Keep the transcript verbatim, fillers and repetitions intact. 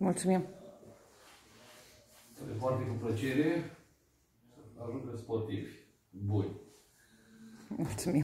Mulțumim! Foarte cu plăcere să ajungă sportivi buni. Mulțumim!